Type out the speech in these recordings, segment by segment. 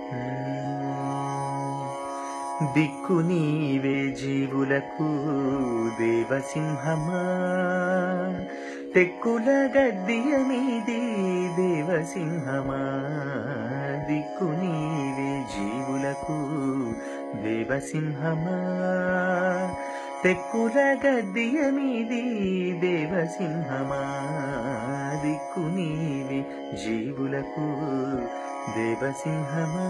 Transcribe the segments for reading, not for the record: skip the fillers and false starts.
దిక్కు నీవే జీవులకు దేవసింహమా, తెక్కుల గద్దియ మీది దేవసింహమా. దిక్కు నీవే జీవులకు దేవసింహమా, తెక్కుల గద్దియ మీది దేవసింహమా. దిక్కు నీవే జీవులకు దేవసింహమా.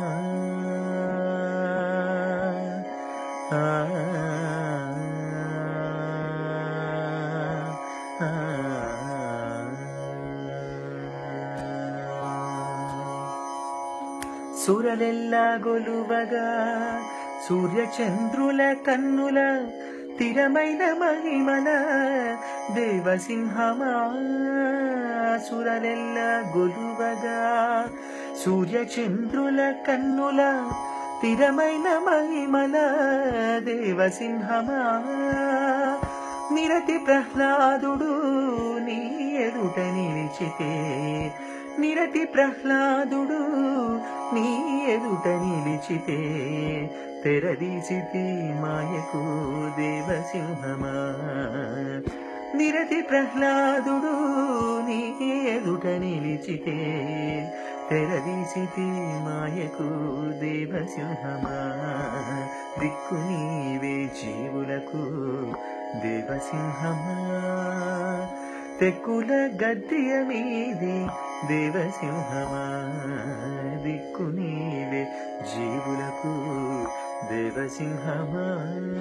సురలెల్లా గొలువగా సూర్యచంద్రుల కన్నుల తిరమైన మహిమల దేవసింహమా. సురలెల్లా గొలువగా సూర్యచంద్రుల కన్నుల తిరమైన మహిమల దేవసింహమా. నిరతి ప్రహ్లాదుడు నీ ఎదుట నిలిచితే, నిరతి ప్రహ్లాదుడు నీ ఎదుట నిలిచితే, తెరదీసితి మాయకు దేవసింహమా. నిరతి ప్రహ్లాదుడు నీ ఎదుట నిలిచితే, తెరదీసితి మాయకు దేవసింహమా. దిక్కు నీవే జీవులకు దేవసింహమా, తెక్కుల గద్దియ మీది దేవసింహమా. దిక్కు నీవే జీవులకు దేవసింహమా.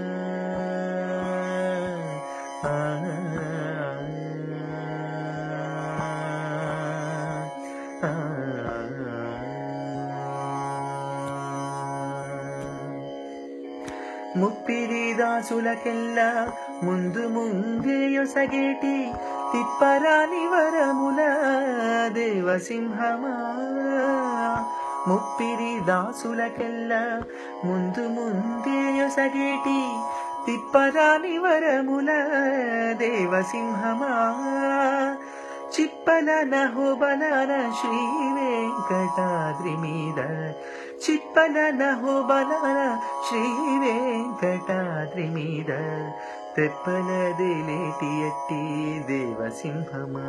ముప్పిరి దాసులకెల్లా ముందు ముందేయొసగేటి తిప్పరాని వరముల దేవసింహమా. ముప్పిరి దాసులకెల్లా ముందు ముందేయొసగేటి తిప్పరాని వరముల దేవసింహమా. చిప్పల నహోబలన శ్రీ వెంకటాద్రి మీద, చిప్పల నహోబలన శ్రీ వెంకటాద్రి మీద, తెప్పలదేలేటి ఎట్టి దేవసింహమా.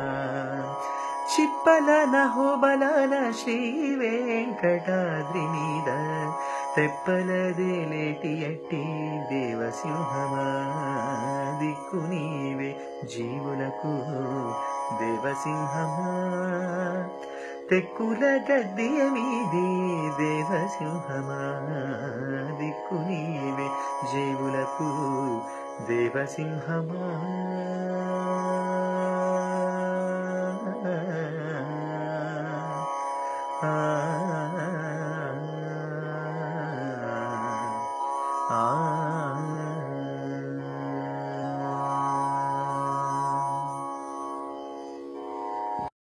చిప్పల నహోబలన శ్రీ వెంకటాద్రి మీద, తెప్పలదేలేటి ఎట్టి దేవసింహమా. దిక్కు నీవే జీవులకు దేవసింహమా, తెక్కుల గద్దియ మీది దేవసింహమా. దిక్కు నీవే జీవులకు దేవసింహమా. ఆ